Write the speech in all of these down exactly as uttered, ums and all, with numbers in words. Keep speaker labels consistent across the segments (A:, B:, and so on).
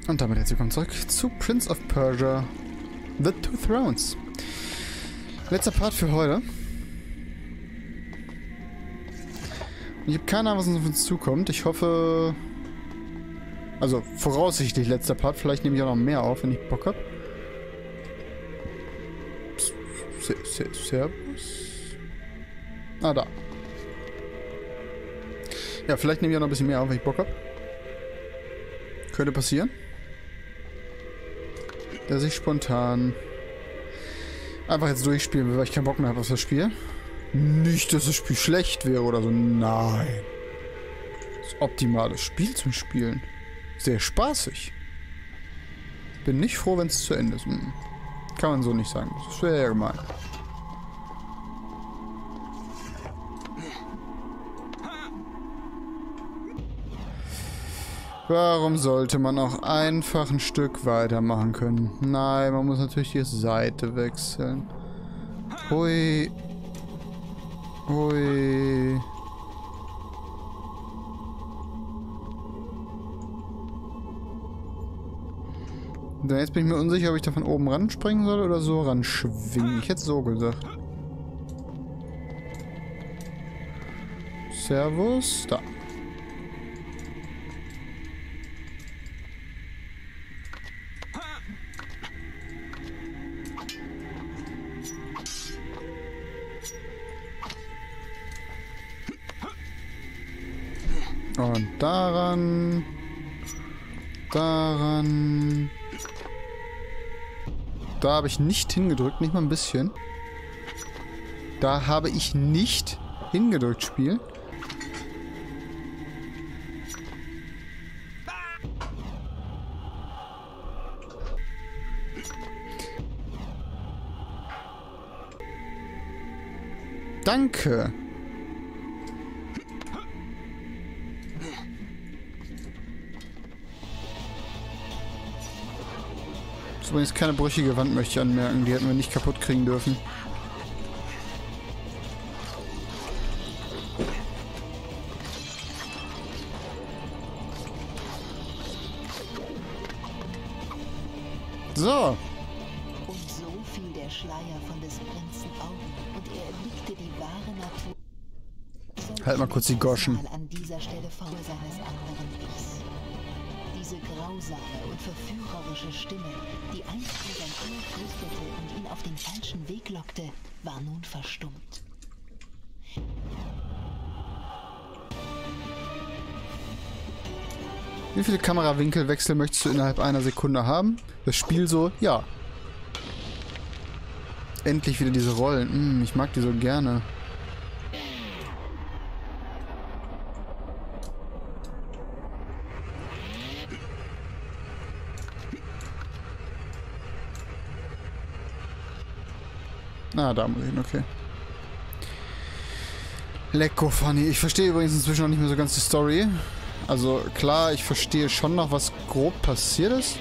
A: Und damit herzlich willkommen zurück zu Prince of Persia: The Two Thrones. Letzter Part für heute. Ich habe keine Ahnung, was uns auf uns zukommt. Ich hoffe... Also, voraussichtlich letzter Part. Vielleicht nehme ich auch noch mehr auf, wenn ich Bock habe. Servus? Ah, da. Ja, vielleicht nehme ich auch noch ein bisschen mehr auf, wenn ich Bock habe. Könnte passieren. Dass ich spontan einfach jetzt durchspielen will, weil ich keinen Bock mehr habe auf das Spiel. Nicht, dass das Spiel schlecht wäre oder so. Nein. Das ist optimales Spiel zum Spielen. Sehr spaßig. Bin nicht froh, wenn es zu Ende ist. Hm. Kann man so nicht sagen. Das wäre ja gemein. Warum sollte man auch einfach ein Stück weitermachen können? Nein, man muss natürlich die Seite wechseln. Hui. Hui. Und jetzt bin ich mir unsicher, ob ich da von oben ranspringen soll oder so ranschwingen. Ich hätte so gesagt. Servus. Da. Und daran, daran, da habe ich nicht hingedrückt, nicht mal ein bisschen. Da habe ich nicht hingedrückt, Spiel. Danke. Übrigens keine brüchige Wand, möchte ich anmerken. Die hätten wir nicht kaputt kriegen dürfen. So.
B: Und so fiel der Schleier von des Prinzen Augen und er erblickte die wahre Natur.
A: Halt mal kurz die Goschen.
B: An dieser Stelle vor seines anderen Ichs. Diese grausame und verführerische Stimme, die einst in sein Ohr flüsterte und ihn auf den falschen Weg lockte, war nun verstummt.
A: Wie viele Kamerawinkelwechsel möchtest du innerhalb einer Sekunde haben? Das Spiel so, ja. Endlich wieder diese Rollen. Hm, ich mag die so gerne. Ah, da muss ich hin, okay. Lecko funny. Ich verstehe übrigens inzwischen noch nicht mehr so ganz die Story. Also klar, ich verstehe schon noch, was grob passiert ist.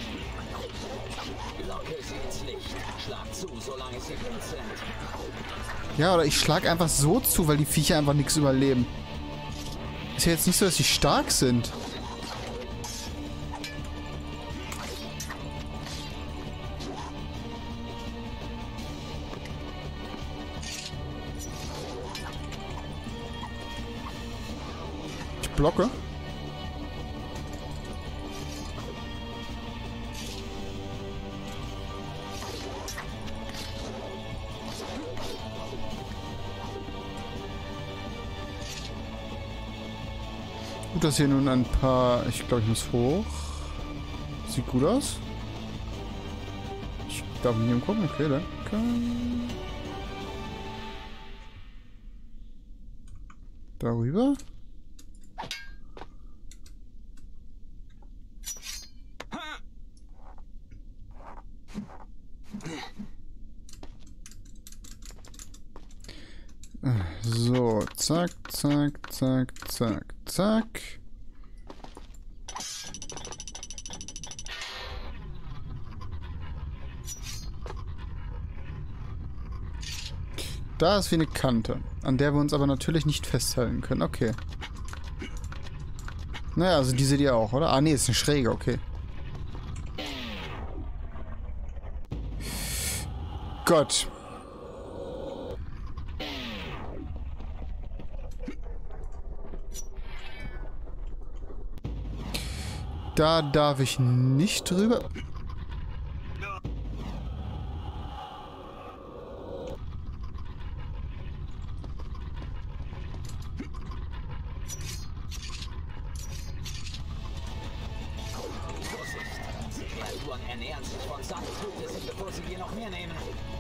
A: Ja, oder ich schlag einfach so zu, weil die Viecher einfach nichts überleben. Ist ja jetzt nicht so, dass sie stark sind. Blocke. Gut, dass hier nun ein paar... Ich glaube, ich muss hoch. Sieht gut aus. Ich darf nicht umgucken. Okay, danke. Darüber. So, zack, zack, zack, zack, zack. Da ist wie eine Kante, an der wir uns aber natürlich nicht festhalten können. Okay. Naja, also die seht ihr auch, oder? Ah, nee, ist eine Schräge, okay. Gott. Da darf ich nicht drüber.
C: Ernähren sich von Sand, töte sie, bevor sie dir noch mehr nehmen.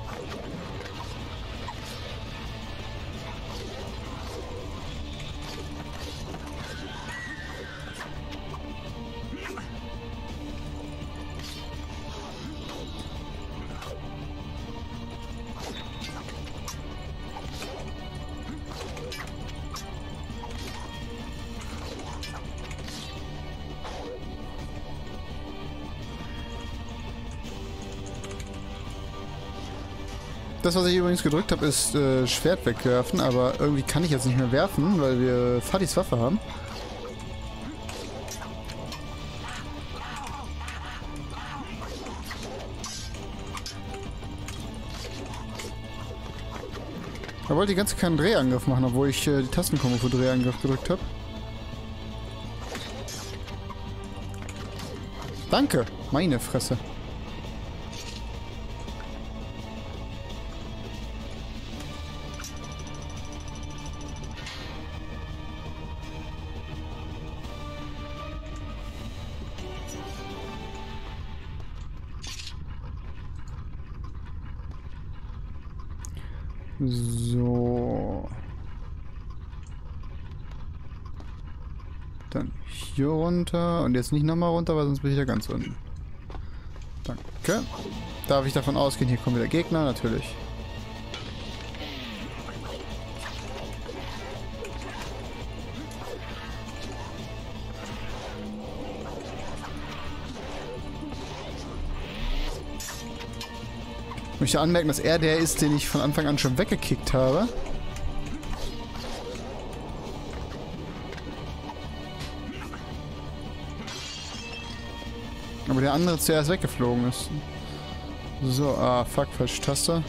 A: Das, was ich übrigens gedrückt habe, ist äh, Schwert wegwerfen, aber irgendwie kann ich jetzt nicht mehr werfen, weil wir Fadis Waffe haben. Er wollte die ganze Zeit keinen Drehangriff machen, obwohl ich äh, die Tastenkombo für Drehangriff gedrückt habe. Danke, meine Fresse. So. Dann hier runter. Und jetzt nicht nochmal runter, weil sonst bin ich ja ganz unten. Danke. Darf ich davon ausgehen, hier kommen wieder Gegner? Natürlich. Ich möchte anmerken, dass er der ist, den ich von Anfang an schon weggekickt habe. Aber der andere zuerst weggeflogen ist. So, ah, fuck, falsche Taste.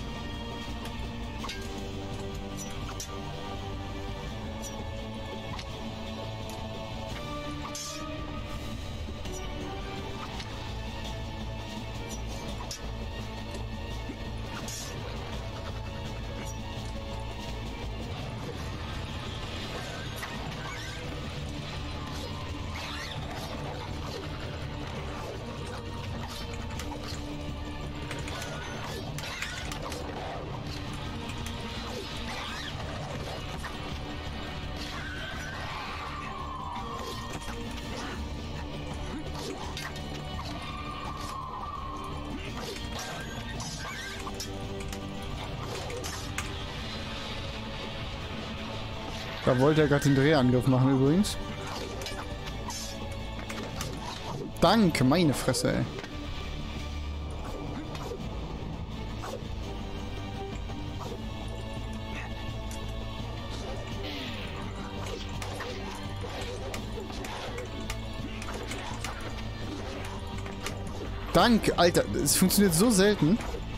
A: Da wollte er gerade den Drehangriff machen übrigens. Danke, meine Fresse, ey. Danke, Alter, es funktioniert so selten.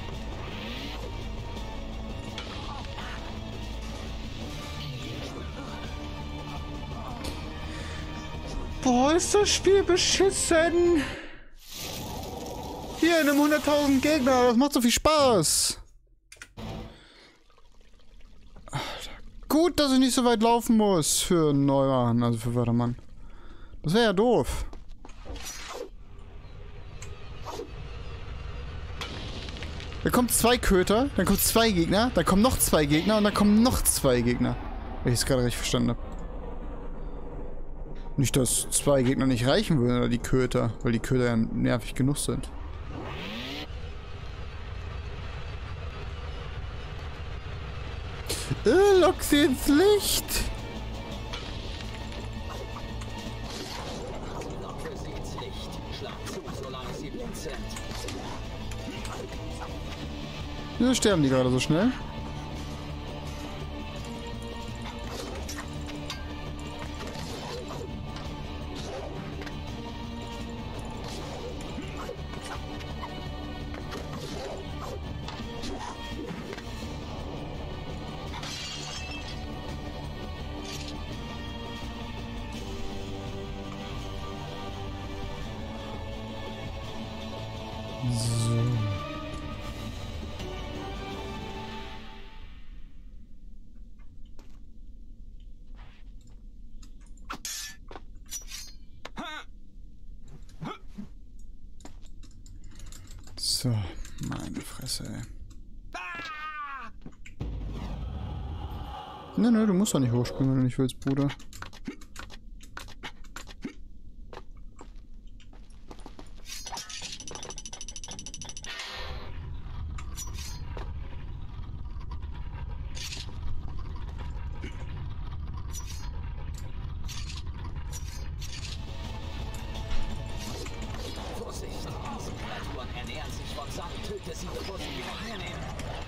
A: Boah, ist das Spiel beschissen. Hier in einem hunderttausend Gegner, das macht so viel Spaß. Alter. Gut, dass ich nicht so weit laufen muss für einen Neumann, also für Wörtermann. Das wäre ja doof. Da kommen zwei Köter, dann kommen zwei Gegner, dann kommen noch zwei Gegner und dann kommen noch zwei Gegner. Wenn ich es gerade richtig verstanden habe. Nicht, dass zwei Gegner nicht reichen würden, oder die Köter, weil die Köter ja nervig genug sind. Äh, lock sie ins Licht!
C: Locke sie ins Licht. Schlag zu, solange sie blind sind.
A: Wieso sterben die gerade so schnell? So. So, meine Fresse, ey. Ne, ne, du musst doch nicht hochspringen, wenn du nicht willst, Bruder.
C: Vorsicht, diese Kreaturen ernähren sich von Sand. Töte sie, bevor sie die noch mehr nehmen.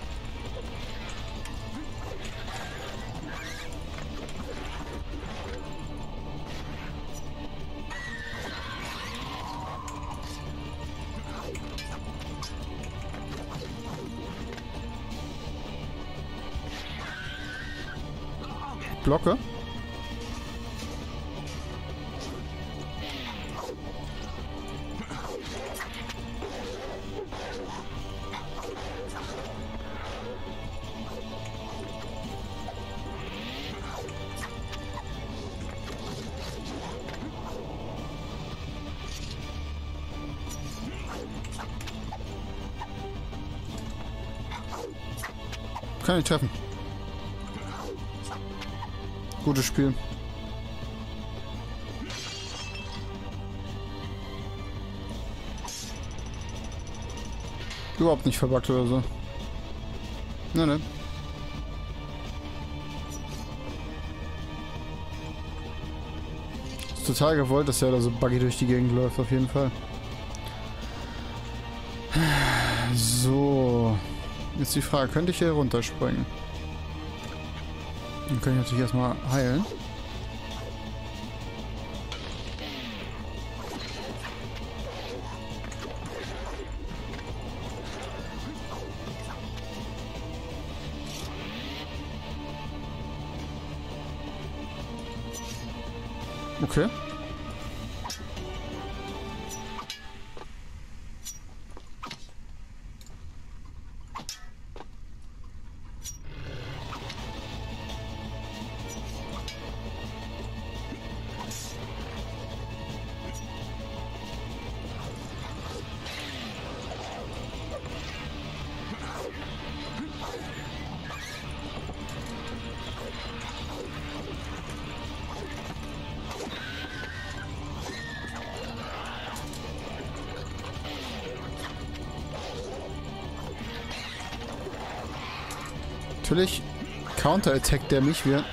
A: Glocke. Kann ich treffen. Gutes Spiel. Überhaupt nicht verbuggt oder so. Ne, ne. Ist total gewollt, dass er da so buggy durch die Gegend läuft, auf jeden Fall. So. Jetzt die Frage, könnte ich hier runterspringen? Dann kann ich natürlich erstmal heilen. Okay. Natürlich counterattackt der mich wieder.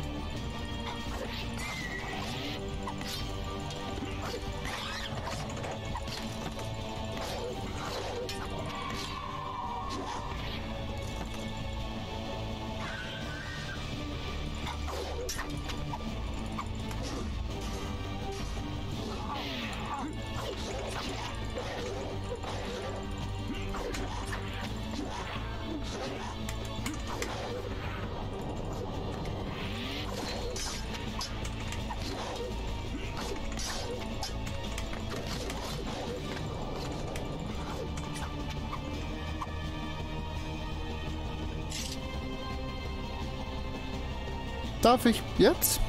A: Darf ich jetzt?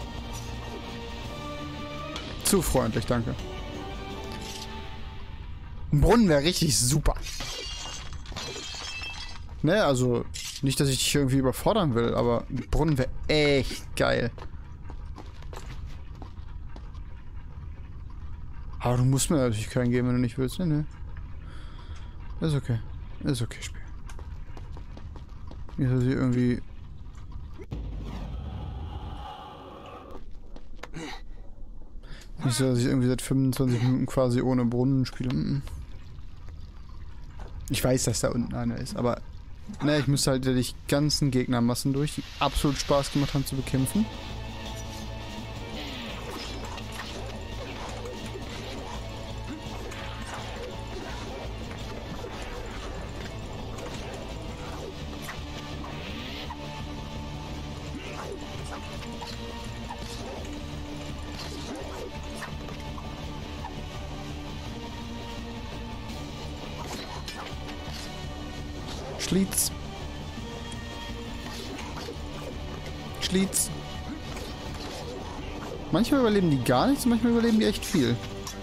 A: Zu freundlich, danke. Ein Brunnen wäre richtig super. Ne, also nicht, dass ich dich irgendwie überfordern will, aber ein Brunnen wäre echt geil. Aber du musst mir natürlich keinen geben, wenn du nicht willst. Ne, ne. Ist okay. Ist okay, Spiel. Nicht, dass ich irgendwie... Nicht so, dass ich irgendwie seit fünfundzwanzig Minuten quasi ohne Brunnen spiele. Ich weiß, dass da unten einer ist, aber ne, ich müsste halt die ganzen Gegnermassen durch, die absolut Spaß gemacht haben zu bekämpfen. Schlitz. Schlitz. Manchmal überleben die gar nichts, manchmal überleben die echt viel.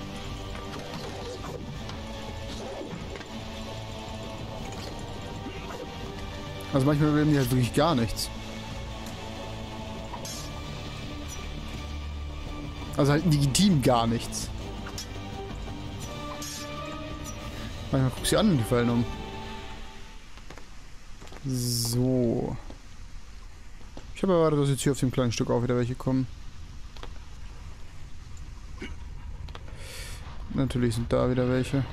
A: Also manchmal überleben die halt wirklich gar nichts. Also halt legitim gar nichts. Manchmal guck sie an und die fallen um. So. Ich habe erwartet, dass jetzt hier auf dem kleinen Stück auch wieder welche kommen. Natürlich sind da wieder welche.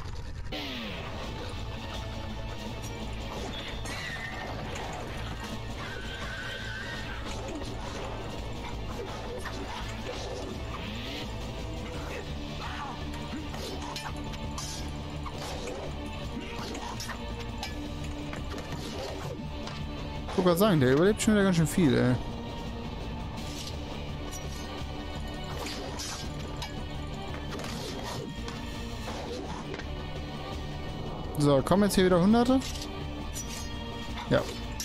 A: Ich wollte gerade sagen, der überlebt schon wieder ganz schön viel, ey. So, kommen jetzt hier wieder Hunderte? Ja.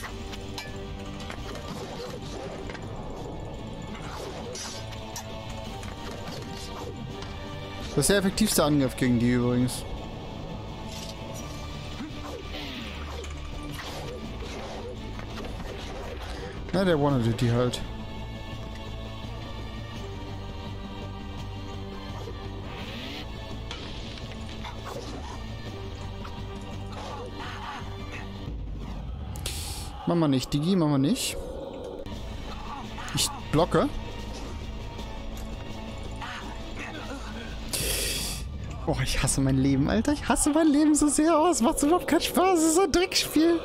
A: Das ist der effektivste Angriff gegen die übrigens. Na, der one-hitted die halt. Machen wir nicht, Digi, machen wir nicht. Ich blocke. Oh, ich hasse mein Leben, Alter. Ich hasse mein Leben so sehr. Oh, es macht überhaupt keinen Spaß. Es ist so ein Dreckspiel.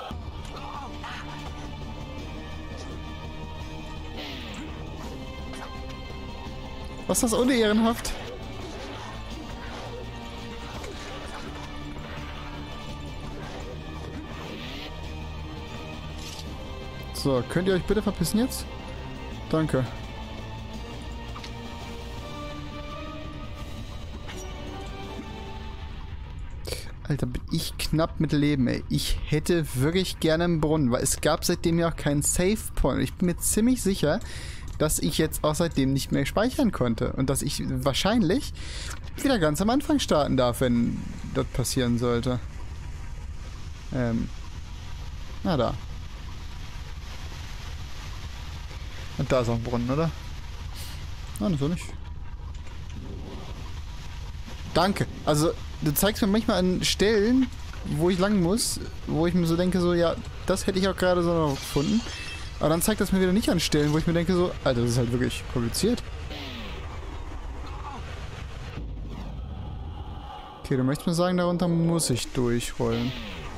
A: Was ist das unehrenhaft? So, könnt ihr euch bitte verpissen jetzt? Danke. Alter, bin ich knapp mit Leben, ey. Ich hätte wirklich gerne einen Brunnen, weil es gab seitdem ja auch keinen Save Point. Ich bin mir ziemlich sicher, dass ich jetzt auch seitdem nicht mehr speichern konnte. Und dass ich wahrscheinlich wieder ganz am Anfang starten darf, wenn das passieren sollte. Ähm. Na da. Und da ist auch ein Brunnen, oder? Nein, so nicht. Danke. Also, du zeigst mir manchmal an Stellen, wo ich lang muss, wo ich mir so denke, so, ja, das hätte ich auch gerade so noch gefunden. Aber dann zeigt das mir wieder nicht an Stellen, wo ich mir denke, so, Alter, das ist halt wirklich kompliziert. Okay, du möchtest mir sagen, darunter muss ich durchrollen.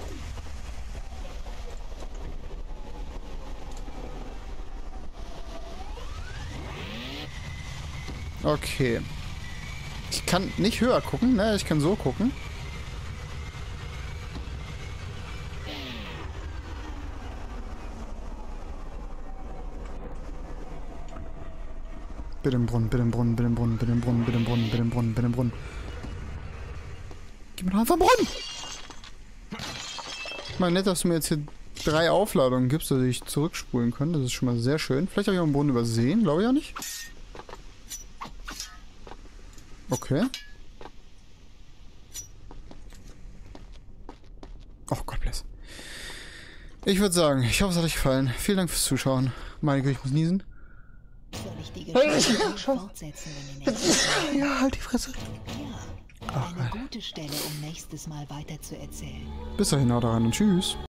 A: Okay. Ich kann nicht höher gucken, ne? Ich kann so gucken. Bitte im Brunnen, bitte im Brunnen, bitte im Brunnen, bitte im Brunnen, bitte im Brunnen, bitte im Brunnen, bitte im Brunnen. Gib mir doch einfach einen Brunnen! Ich meine, nett, dass du mir jetzt hier drei Aufladungen gibst, dass ich zurückspulen kann. Das ist schon mal sehr schön. Vielleicht habe ich auch einen Brunnen übersehen, glaube ich ja nicht. Okay. Oh Gott bless. Ich würde sagen, ich hoffe, es hat euch gefallen. Vielen Dank fürs Zuschauen. Meine Güte, ich muss niesen. Ja, halt die Fresse.
B: Ja, eine gute Stelle, um nächstes Mal weiter zu erzählen.
A: Bis dahin, haut rein und tschüss.